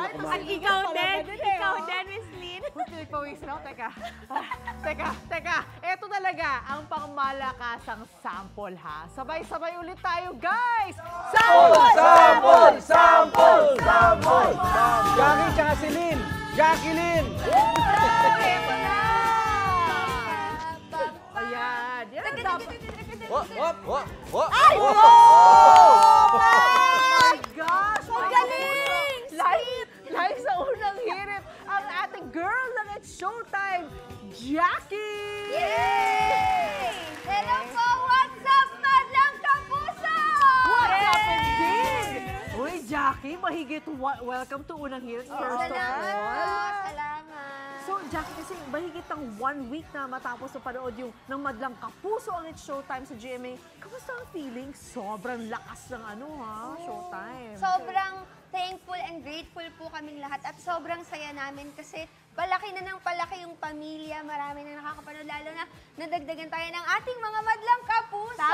At ikaw din, Miss Lynn. Pinagpawisin ako. Teka. Ito talaga ang pangmalakasang sample, ha? Sabay-sabay ulit tayo, guys! Sample! Jackie tsaka si Lynn! Jacqueline! Ito na! Ayan. Yan ang dapat. Ay, Oh my gosh! Ang galing! Live sa unang hirit, ang ating girl ng It's Showtime, Jackie! Yay! Hello po! What's up, Madlang Kapuso? What's up, indeed? Uy, Jackie, mahigit welcome to unang hirit. First of Salamat po! all. Salamat! So, Jackie, kasi mahigit ang 1 week na matapos na panood yung ng Madlang Kapuso ang It's Showtime sa GMA. Kamusta ang feeling? Sobrang lakas ng Showtime. Sobrang thankful and grateful po kaming lahat at sobrang saya namin kasi palaki na ng palaki yung pamilya. Marami na nakakapanood, lalo na nadagdagan tayo ng ating mga Madlang Kapuso.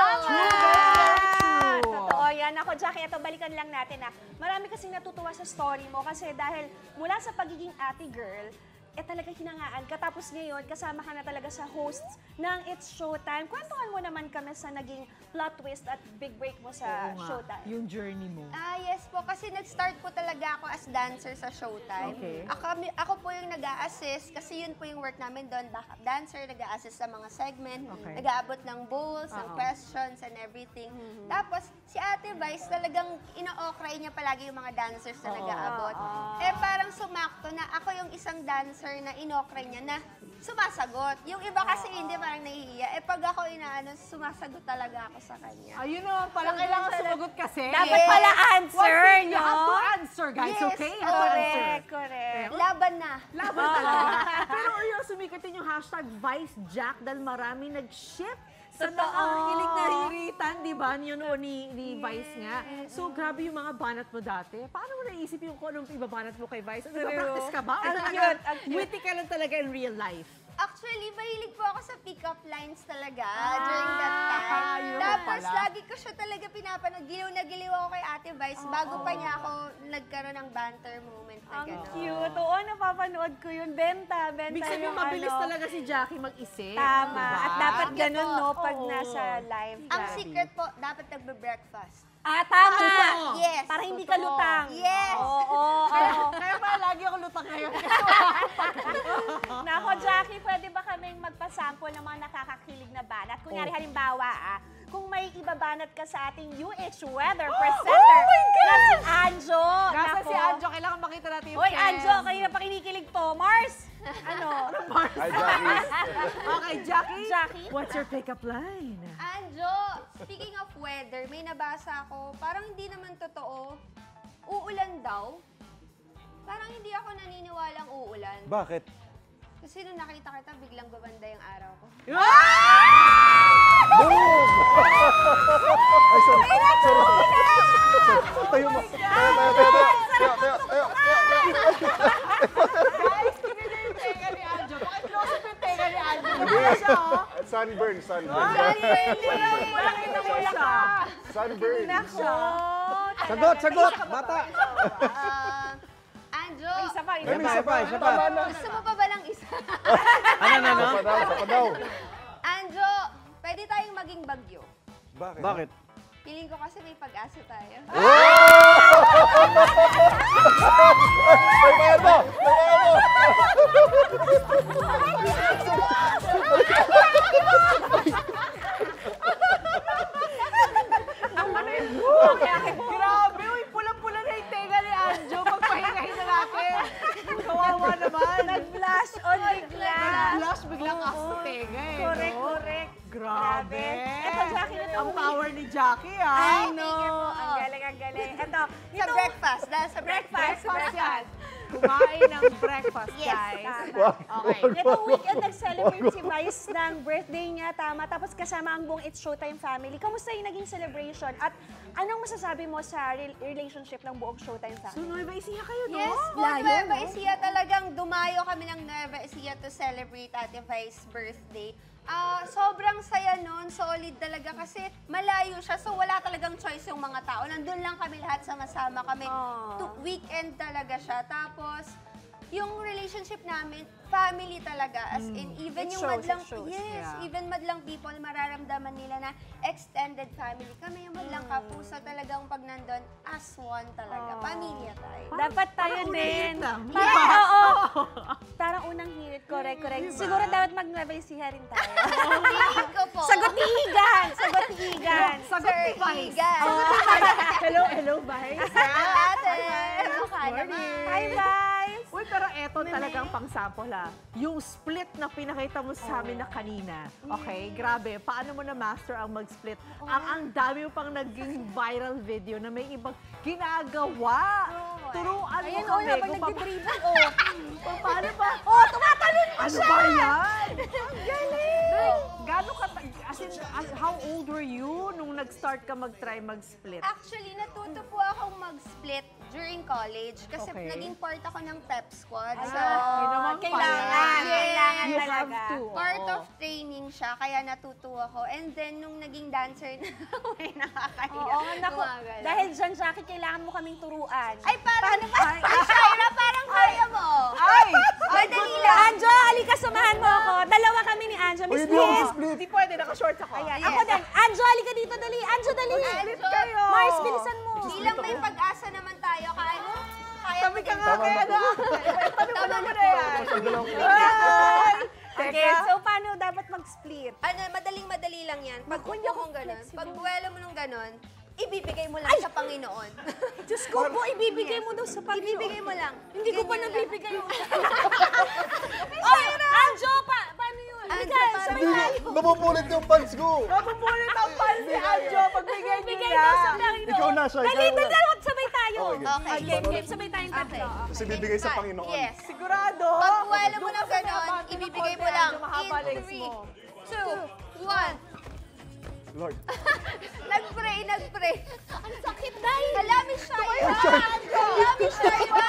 True. Totoo yan. Ako, Jackie, ito, balikan lang natin Marami kasing natutuwa sa story mo kasi dahil mula sa pagiging ate girl, talaga hinangaan ka. Tapos ngayon, kasama ka na talaga sa hosts ng It's Showtime. Kwentuhan mo naman kami sa naging plot twist at big break mo sa Showtime. Yung journey mo. Yes po, kasi nag-start po talaga ako as dancer sa Showtime. Okay. Ako po yung nag-a-assist kasi yun po yung work namin doon, backup dancer, nag-a-assist sa mga segment, Okay. nag-aabot ng bowls, ng questions and everything. Tapos si Ate Vice talagang ino-okray niya palagi yung mga dancers na nag-aabot. Parang sumakto na ako yung isang dancer na inokray niya na sumasagot. Yung iba kasi hindi, parang nahihiya. Pag ako sumasagot talaga ako sa kanya. Ayun naman pala, kailangan sumagot kasi. Dapat pala answer, You have to answer, guys, Yes, okay? You have to answer. Correct. Laban na. Laban talaga. Pero yung sumikat din yung hashtag ViceJack dahil marami nag-ship sa nakakilig na hiritan, di ba? Yun ni Vice nga. So, grabe yung mga banat mo dati. Paano mo naisip yung kung anong ibabanat mo kay Vice? Nag-practice ka ba? O talaga, witty ka lang talaga in real life? Actually, mahilig po ako sa pick-up lines talaga during that time. yun Tapos, pala. lagi ko siya talaga pinapanood. Giliw na giliw ako kay Ate Vice bago pa niya ako nagkaroon ng banter moment na Ang gano'n. cute. Oo, napapanood ko yun. Benta Big sabihin, yung mabilis talaga si Jackie mag-isip. Tama. Diba? At dapat Sige ganun, po. no, pag Oo. nasa live ka. Ang secret po, dapat nagbe-breakfast. Tama! Totoo. Yes. Para hindi ka Totoo. lutang. Yes. Oo. Kaya pala lagi ako lutang ngayon. Nako, Jackie, pwede ba kaming magpasample ng mga nakakakilig na banat? Kunyari, halimbawa, kung may ibabanat ka sa ating UH Weather Presenter na si Anjo. Nasa Nako. si Anjo, kailangan makita natin yung Hoy, friends. Anjo, kayo na pakinikilig to. Mars! Hi, Jackie. Okay, Jackie. Jackie? What's your pick-up line? Anjo, speaking of weather, may nabasa ako, parang hindi naman totoo. Uulan daw. Parang hindi ako naniniwalang uulan. Bakit? Kasi nung nakita kita, biglang gumanda yung araw ko. Boom! Ay, sorry. Tayo mo. Tayo. Guys, kinili yung tenga ni Anjo. Paki-close up yung tenga ni Anjo. Wala siya, oh. Sunburn. Malaki na mo siya. Sunburn. Sagot, Bata. Anjo, Isa pa. Isa pa. gusto mo pa ba lang isa? Sa pa daw. Anjo, pwede tayong maging bagyo. Bakit? Feeling ko kasi may pag-asa tayo. Ay, bayan mo! Grabe, uy, pulang-pula na yung tenga ni Anjo. Pagpahingahin na natin. Kawawa naman. Nag-flash on bigla. Blush biglang ako sa tenga eh. Correct, no? correct. Grabe. Ito, Jackie, Ang power ni Jackie, ah. I know. Thank you po. Ang galing, ang galing. Ito, Sa breakfast, dahil sa breakfast. Breakfast yan. Kumain ng breakfast, Yes, guys. tama. Okay. Itong weekend, nag-celebrate si Vice ng birthday niya, tama. Tapos kasama ang buong It's Showtime family. Kamusta yung naging celebration? At anong masasabi mo sa relationship ng buong Showtime So, family? Nueva Ecija kayo, no? Yes, po, Nueva Ecija. Talagang dumayo kami ng Nueva Ecija to celebrate Ate Vice's birthday. Sobrang saya nun, solid talaga kasi malayo siya, so wala talagang choice yung mga tao. Nandun lang kami lahat, sama-sama kami. Weekend talaga siya. Tapos, yung relationship namin, family talaga. As in, even It yung shows, madlang, it shows. yes, Yeah. even madlang people, mararamdaman nila na extended family. Kami yung madlang kapuso talagang pag nandun, as one talaga. Pamilya tayo. Dapat tayo Parang din. ulit lang. Parang, oo. Parang unang hirit, correct. Siguro dapat mag-Nueva Ecija rin tayo. Feeling ko po. Sagot-ihigan! Sagot-ihigan! Sagot ni Sir Vice. Igan. Hello, Vice. Ate. Morning. Hi, guys! Uy, pero eto talagang pang-sample ha. Yung split na pinakita mo sa amin na kanina. Okay, grabe. Paano mo na-master ang mag-split? Ang dami mo pang naging viral video na may ibang ginagawa. Turuan mo Ayan, kami habang kung nag-dribble, oh. paano ba? Oh, tumatalon pa Ano siya! ba yan? Ang galing! Gano'n ka, how old were you nung nag-start ka mag-try mag-split? Actually, natuto po akong mag-split during college kasi Okay. naging part ako ng pep squad. So, Yun naman Kailangan, pala. kailangan You talaga. have to. part oo. of training siya, kaya natuto ako. And then, nung naging dancer na, may nakakahiya. Oo, naku. Gumagalaw. Dahil dyan, Jackie, kailangan mo kaming turuan. Ay, parang, ay, Shaira, parang kaya mo. Ay! Madali lang. Anjo, halika, samahan mo ako. Dalawa kami ni Anjo. Miss Liz. Hindi pwede, naka-shorts ako. Ayan, ako din. Anjo, halika dito, dali. Anjo, dali. Split kayo. Mars, bilisan mo. Bilang may pag-asa naman tayo, kaya mo. Kaya Tabi mo ka din. nga kaya na. Tabi mo Tama naman na na yan. Ay! Okay, Teka. so paano dapat mag-split? Ano, madaling-madali lang yan. Pag Naku, hindi upo ako mong ganon, flexible. pag buwelo mo nung ganon, ibibigay mo lang sa Panginoon. Diyos ko po, ibibigay mo daw sa Panginoon. Ibibigay mo lang. Hindi ko pa Ganyan lang. nabibigay. Oy, Anjo, paano yun? Anjo, Halika, paano? sabay tayo. Napupulit yung pants ko. Mapupulit ang pan si Anjo. Pagbigay niyo Bigay na. daw sa Panginoon. Ikaw na, Shai, Dali, ikaw na. dali, sabay tayo. Okay. Okay. Game, sabay tayong Okay. tatlo. Kasi bibigay sa Panginoon. Yes. Sigurado. Pag buwelo mo Doon ng ka sa ganon, nabati ng ibibigay mo konti, lang. Anjo, mahaba In legs 3, mo. 2, 1. Lord. Nag-pray. Ang sakit dahil. Kalami Shaira. Kalami Shaira.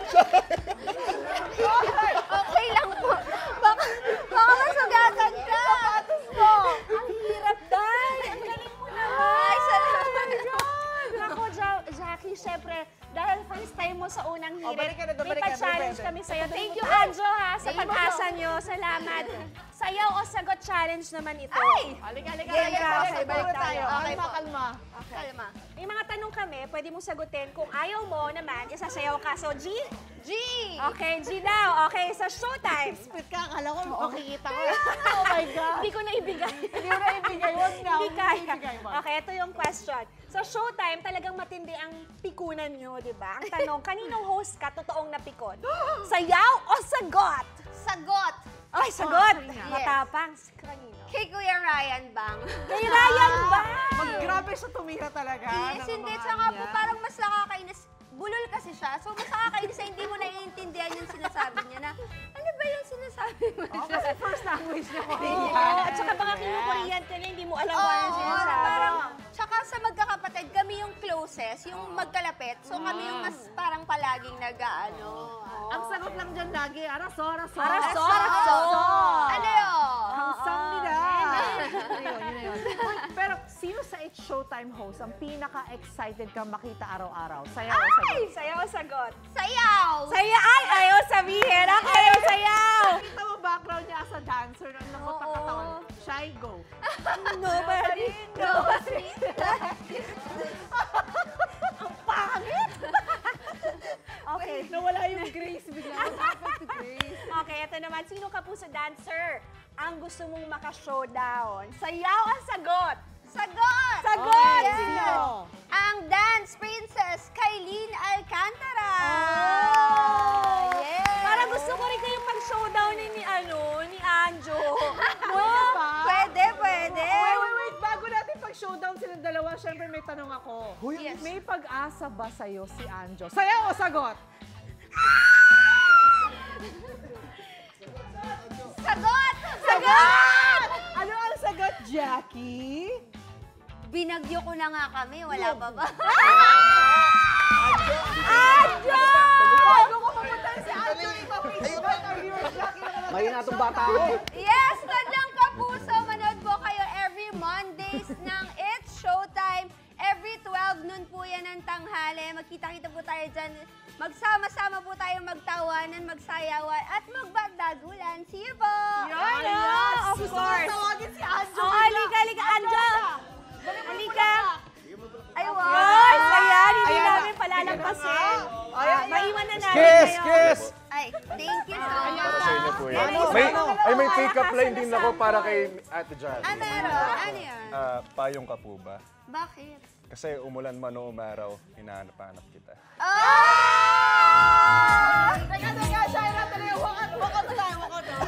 Okay lang po. Baka masugatan ka. Ang hirap dahil. Ang galing mo naman. Ay, salamat. Ako, Jackie, syempre, dahil first time mo sa unang hirit, balik ka na, may balik ka na, pa-challenge bebe. kami sa'yo. Thank you, Anjo, ha, sa Thank you. pag-asa nyo. Salamat. Sayaw o sagot challenge naman ito. Ay! Halika. Okay, Balik balik tayo. Okay po. Kalma. Kalma. May mga tanong kami, pwede mong sagutin. Kung ayaw mo naman, isasayaw ka. So, G? G! Okay, G daw. Okay, sa showtime. Split ka, akala ko makikita ko. Oh my God. Hindi ko na ibigay. Hindi mo na ibigay. Huwag na. Hindi kaya. Ibigay mo. Okay, ito yung question. Sa showtime, talagang matindi ang pikunan nyo, di ba? Ang tanong, kaninong host ka totoong napikon? Sayaw o sagot? Sagot! Ay, sagot! Yes. Matapang. Kanino? Kay Kuya Ryan Bang. Kay Ryan ba? Grabe siya tumira talaga. Yes, ng hindi. mga Tsaka ano po, niya. parang mas nakakainis. Bulol kasi siya. So, mas nakakainis na hindi mo naiintindihan yung sinasabi niya na, ano ba yung sinasabi mo? Oh, kasi first language niya ko. Oo, at saka baka kinukorean ka na, hindi mo alam kung ano Oo, sinasabi. parang, tsaka sa magkakapatid, kami yung closest, yung magkalapit. So, kami yung mas parang palaging nag-ano. Ang sagot lang dyan lagi, araso. Araso, araso. Ano yun? Hangsang nila. Yun na yun. Uy, pero sino sa It's Showtime host ang pinaka-excited kang makita araw-araw? Sayaw o sagot? Ay, sayaw o sagot? Sayaw! Ay, ayaw sabihin. Okay, sayaw. Kita mo background niya as a dancer ng lakot ng Oo. katawan. Shy, go. Nobody knows me. Ang pangit. Okay. Nawala yung grace bigla. Okay, ito naman. Sino ka po sa dancer ang gusto mong maka-showdown? Sayaw o sagot? Sagot! Sagot! Yes. Sino? Ang dance princess, Kailin Alcantara! Yes! Parang gusto ko rin kayong pag-showdown ni Anjo. No? Pwede, pwede. Wait. Bago natin pag-showdown silang dalawa, syempre may tanong ako. Yes. May pag-asa ba sa'yo si Anjo? Sayaw o sagot? Sagot! Sagot! Ano ang sagot, Jackie? Binagyo ko na nga kami, wala pa ba? Anjo! Bago ko pupunta si Anjo, ipapicture ang viewers, Jackie. Mahina itong bata ako. Yes, kanyang kapuso tayo dyan. Magsama-sama po tayo magtawanan, magsayawan, at magbandagulan. See you po! Of course. Tawagin si Anjo. Halika, Anjo. Halika. Ay, wow! Yes, ayan, hindi Ayan na. namin palalampasin. Maiwan na namin Kiss! kayo. Kiss! Ay, thank you so much. Para sa inyo po yan. Ano? May pick-up line din ako Malakasan na para kay Ate Jan. Ah, meron? Ano yun? Payong ka po ba? Bakit? Kasi umulan man o umaraw, hinahanap-hanap kita. Oh! Teka, Shaira, tuloy. Wakot na tayo.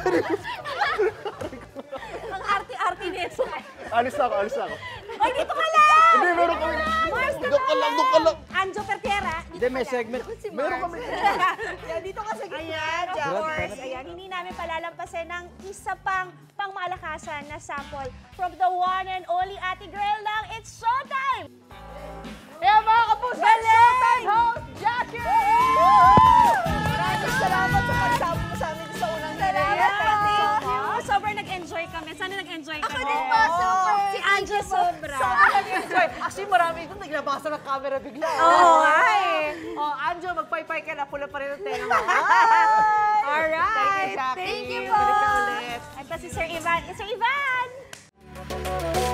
Ang arte-arte nito. Alis na ako. Ay, dito ka lang! Hindi, meron kami. Mars, Doon ka lang. Anjo Pertiera. Hindi, may segment. Meron kami. Yan, dito ka sa gitna. Ayan, of course. Ayan, hindi namin palalampasin ng isa pang pangmalakasan na sample from the one and only Ate Girl ng It's Showtime! Kaya mga kapuso, Showtime host, Jackie! Maraming salamat sa pagsama mo sa amin sa unang Salamat Thank you so much. po! Sobrang nag-enjoy kami. Sana nag-enjoy kami. Ako din po, super! Si Anjo sobra. Enjoy. Actually, marami ito naglabasa ng camera bigla. Oo, ay. Oh, Anjo, magpaypay ka na. Pula pa rin ang tenga mo. Alright. Thank you, Jackie. Thank you po. Balik ka ulit. Ito si Sir Ivan. Sir Ivan!